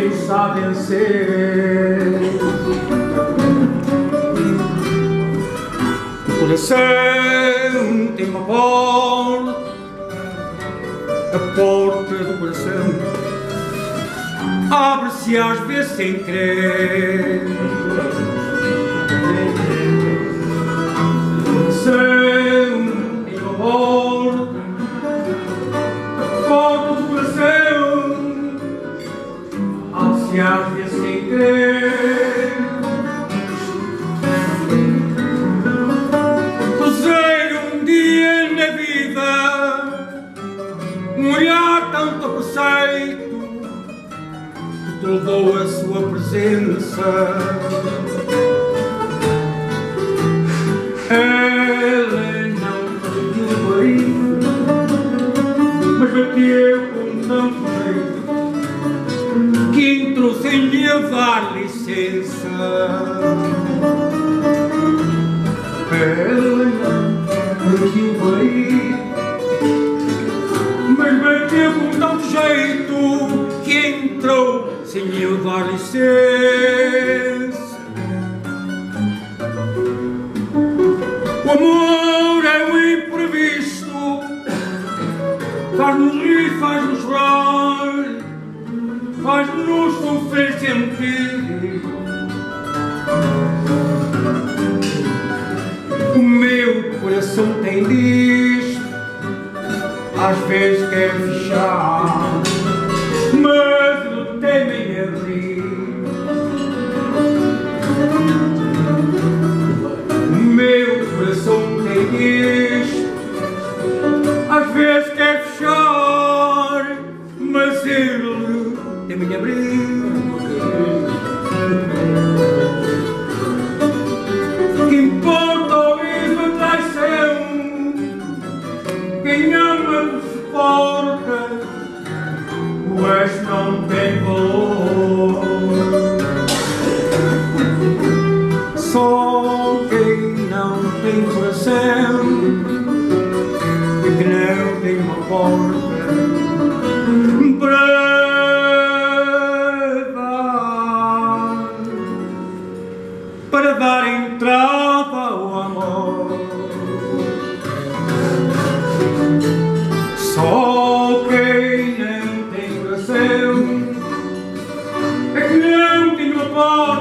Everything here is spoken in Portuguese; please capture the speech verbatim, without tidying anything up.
quem sabe vencer. O coração tem uma porta, a porta do coração abre-se às vezes sem querer. O coração tem uma porta, a porta do coração abre-se às vezes sem querer. Cruzeiro um dia na vida, um olhar tanto preceito que te levou a sua presença. Ela não pediu bem, mas bateu com tanto jeito que entrou sem lhe dar licença. Ela não pediu bem, mas bateu com tanto jeito que entrou sem lhe dar licença. O amor é o imprevisto, faz-nos rir, faz-nos chorar, faz-nos sofrer sentir. O meu coração tem disto, às vezes quer fechar, mas não temem abrir. O meu coração tem isto, às vezes quer fechar, mas ele teme abrir. Que importa o risco a traição, quem ama não suporta, o resto não tem valor. Só quem não tem coração e que não tem uma porta para dar, para dar entrada ao amor. Só quem não tem coração é que não tem uma porta